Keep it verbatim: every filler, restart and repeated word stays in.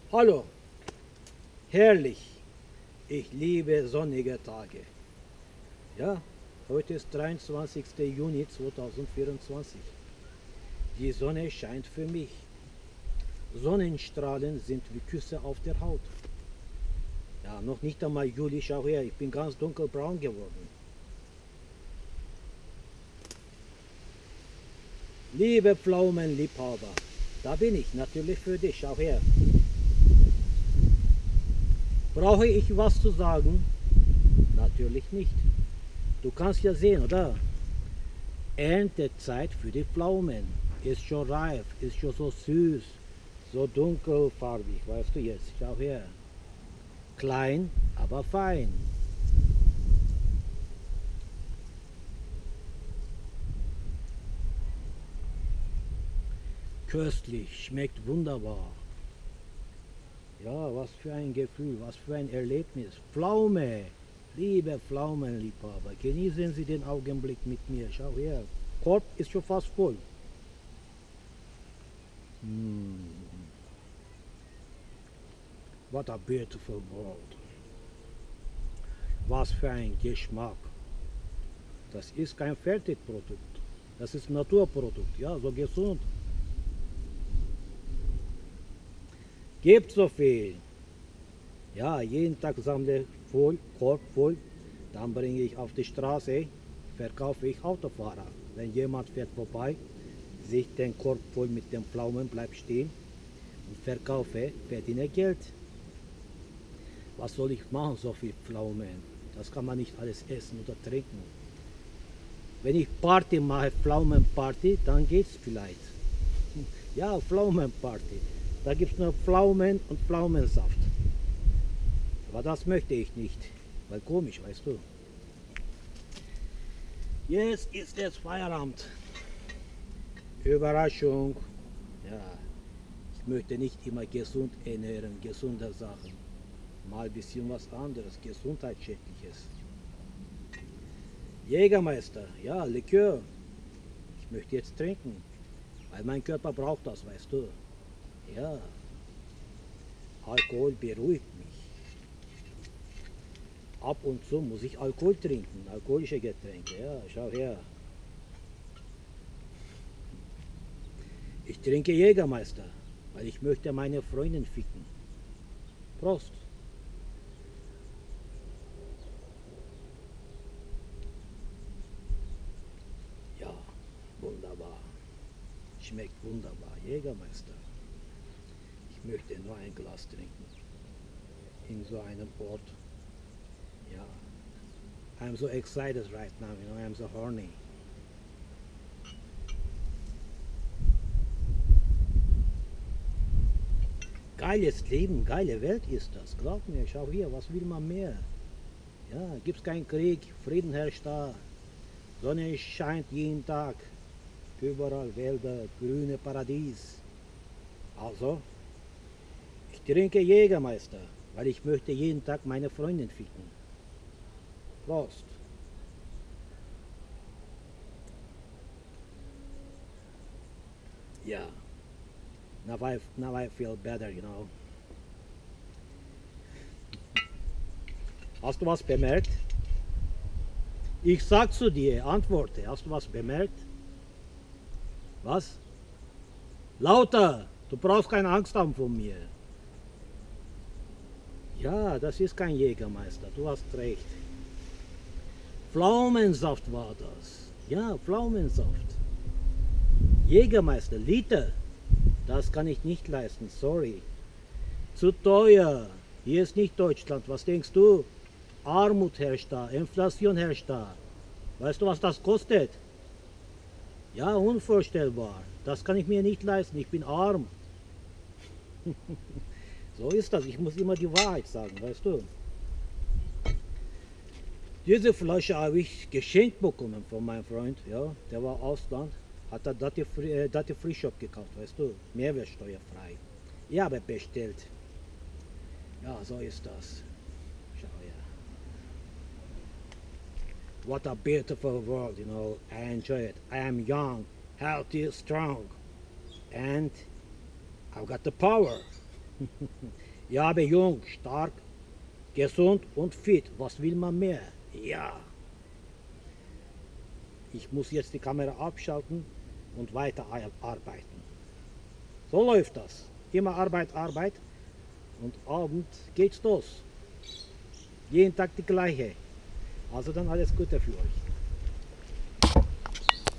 Hallo, herrlich. Ich liebe sonnige Tage. Ja, heute ist dreiundzwanzigster Juni zweitausendvierundzwanzig. Die Sonne scheint für mich. Sonnenstrahlen sind wie Küsse auf der Haut. Ja, noch nicht einmal Juli, schau her, ich bin ganz dunkelbraun geworden. Liebe Pflaumenliebhaber, da bin ich natürlich für dich, schau her. Brauche ich was zu sagen? Natürlich nicht. Du kannst ja sehen, oder? Erntezeit für die Pflaumen. Ist schon reif, ist schon so süß, so dunkelfarbig, weißt du jetzt, schau her. Klein, aber fein. Köstlich, schmeckt wunderbar. Ja, was für ein Gefühl, was für ein Erlebnis. Pflaume, liebe Pflaumenliebhaber, genießen Sie den Augenblick mit mir. Schau her, Korb ist schon fast voll. Mm, what a beautiful world. Was für ein Geschmack. Das ist kein Fertigprodukt. Das ist Naturprodukt, ja, so gesund. Gebt so viel. Ja, jeden Tag sammle voll, Korb voll, dann bringe ich auf die Straße, verkaufe ich Autofahrer. Wenn jemand fährt vorbei, sieht den Korb voll mit den Pflaumen, bleib stehen und verkaufe, verdiene Geld. Was soll ich machen, so viel Pflaumen? Das kann man nicht alles essen oder trinken. Wenn ich Party mache, Pflaumenparty, dann geht's vielleicht. Ja, Pflaumenparty. Da gibt es nur Pflaumen und Pflaumensaft. Aber das möchte ich nicht, weil komisch, weißt du. Jetzt ist es Feierabend. Überraschung. Ja, ich möchte nicht immer gesund ernähren, gesunde Sachen. Mal ein bisschen was anderes, gesundheitsschädliches. Jägermeister, ja, Likör. Ich möchte jetzt trinken, weil mein Körper braucht das, weißt du. Ja, Alkohol beruhigt mich. Ab und zu muss ich Alkohol trinken, alkoholische Getränke, ja, schau her. Ich trinke Jägermeister, weil ich möchte meine Freundin ficken. Prost. Ja, wunderbar. Schmeckt wunderbar, Jägermeister. Ich möchte nur ein Glas trinken. In so einem Ort. Ja. I'm so excited right now, you know, I'm so horny. Geiles Leben, geile Welt ist das. Glaub mir, schau hier, was will man mehr? Ja, gibt's keinen Krieg, Frieden herrscht da. Sonne scheint jeden Tag. Überall Wälder, grüne Paradies. Also, ich trinke Jägermeister, weil ich möchte jeden Tag meine Freundin ficken. Prost. Ja, now I, now I feel better, you know. Hast du was bemerkt? Ich sag zu dir, antworte. Hast du was bemerkt? Was? Lauter! Du brauchst keine Angst haben vor mir. Ja, das ist kein Jägermeister, du hast recht. Pflaumensaft war das. Ja, Pflaumensaft. Jägermeister, Liter. Das kann ich nicht leisten, sorry. Zu teuer. Hier ist nicht Deutschland, was denkst du? Armut herrscht da, Inflation herrscht da. Weißt du, was das kostet? Ja, unvorstellbar. Das kann ich mir nicht leisten, ich bin arm. So ist das, ich muss immer die Wahrheit sagen, weißt du. Diese Flasche habe ich geschenkt bekommen von meinem Freund, ja, der war Ausland, hat er Duty Free, äh, Duty Free Shop gekauft, weißt du, mehrwertsteuerfrei. Ich habe bestellt. Ja, so ist das. Schau her. What a beautiful world, you know, I enjoy it. I am young, healthy, strong, and I've got the power. Ja, aber jung, stark, gesund und fit. Was will man mehr? Ja. Ich muss jetzt die Kamera abschalten und weiter arbeiten. So läuft das. Immer Arbeit, Arbeit und Abend geht's los. Jeden Tag die gleiche. Also dann alles Gute für euch.